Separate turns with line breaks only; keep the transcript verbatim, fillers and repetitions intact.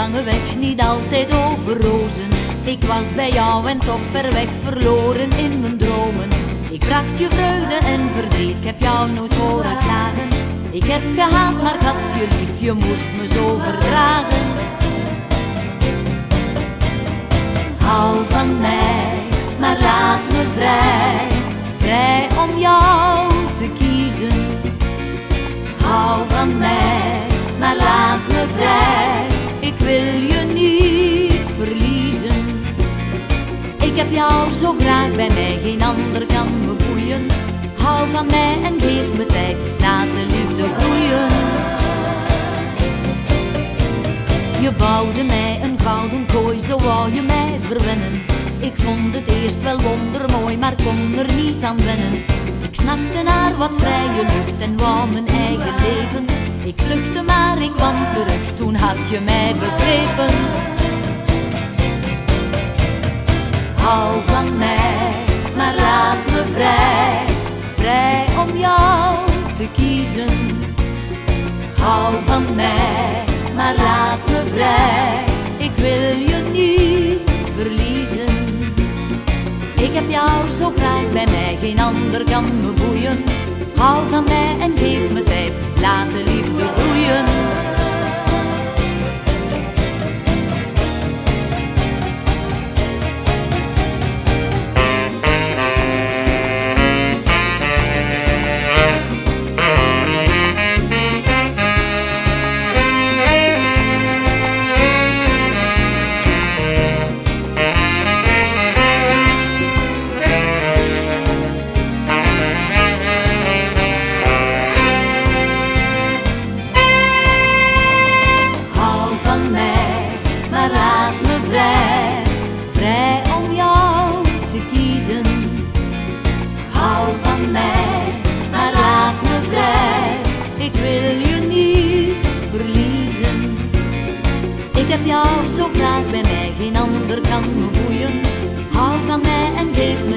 lange weg, niet altijd over rozen. Ik was bij jou en toch ver weg, verloren in mijn dromen. Ik bracht je vreugde en verdriet, ik heb jou nooit horen klagen. Ik heb gehaat, maar ik had je lief, je moest me zo verdragen. Hou van mij, maar laat me vrij, vrij om jou te kiezen. Hou van mij, maar laat me vrij, ik wil je niet verliezen. Ik heb jou zo graag bij mij, geen ander kan me boeien. Hou van mij en geef me tijd, laat de liefde groeien. Je bouwde mij een gouden kooi, zo wou je mij verwennen. Ik vond het eerst wel wondermooi, maar kon er niet aan wennen. Ik snakte naar wat vrije lucht en wou mijn eigen leven. Ik vluchtte maar ik kwam terug, toen had je mij begrepen. Hou van mij, maar laat me vrij, vrij om jou te kiezen. Hou van mij, maar laat me vrij, ik wil je niet verliezen. Ik heb jou zo graag bij mij, geen ander kan me boeien. Hou van mij en geef me tijd, laat de liefde groeien. Vrij om jou te kiezen. Hou van mij, maar laat me vrij, ik wil je niet verliezen. Ik heb jou zo graag bij mij, geen ander kan me boeien. Hou van mij en geef me